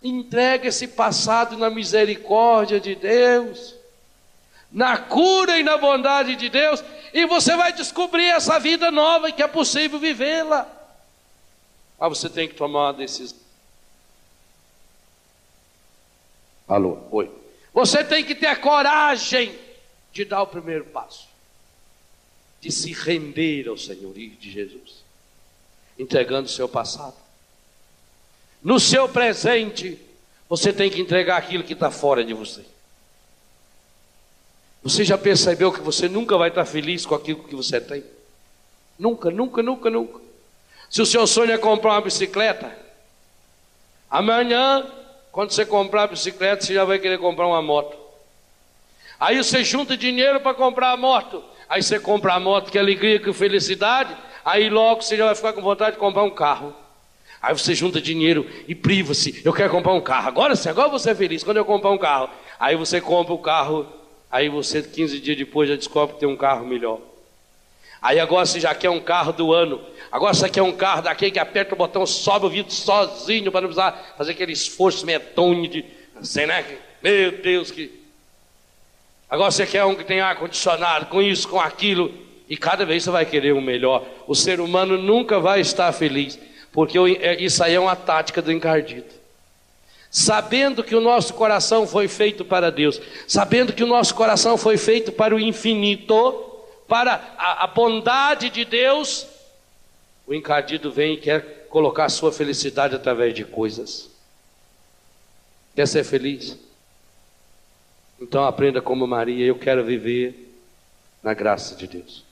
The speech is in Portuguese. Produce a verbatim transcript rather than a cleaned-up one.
Entrega esse passado na misericórdia de Deus, na cura e na bondade de Deus, e você vai descobrir essa vida nova e que é possível vivê-la. Mas você tem que tomar uma decisão. Alô, oi. Você tem que ter a coragem de dar o primeiro passo, de se render ao senhorio de Jesus, entregando o seu passado. No seu presente, você tem que entregar aquilo que está fora de você. Você já percebeu que você nunca vai estar feliz com aquilo que você tem? Nunca, nunca, nunca, nunca. Se o seu sonho é comprar uma bicicleta, amanhã, quando você comprar a bicicleta, você já vai querer comprar uma moto. Aí você junta dinheiro para comprar a moto. Aí você compra a moto, que alegria, que felicidade. Aí logo você já vai ficar com vontade de comprar um carro. Aí você junta dinheiro e priva-se. Eu quero comprar um carro. Agora sim, agora você é feliz quando eu comprar um carro. Aí você compra o carro. Aí você, quinze dias depois, já descobre que tem um carro melhor. Aí agora você já quer um carro do ano. Agora você quer um carro daquele que aperta o botão, sobe o vidro sozinho, para não precisar fazer aquele esforço medonho de... Assim, né? Meu Deus, que... Agora você quer um que tem ar-condicionado, com isso, com aquilo. E cada vez você vai querer um melhor. O ser humano nunca vai estar feliz, porque isso aí é uma tática do encardido. Sabendo que o nosso coração foi feito para Deus, sabendo que o nosso coração foi feito para o infinito, para a, a bondade de Deus, o encardido vem e quer colocar a sua felicidade através de coisas. Quer ser feliz? Então aprenda como Maria: eu quero viver na graça de Deus.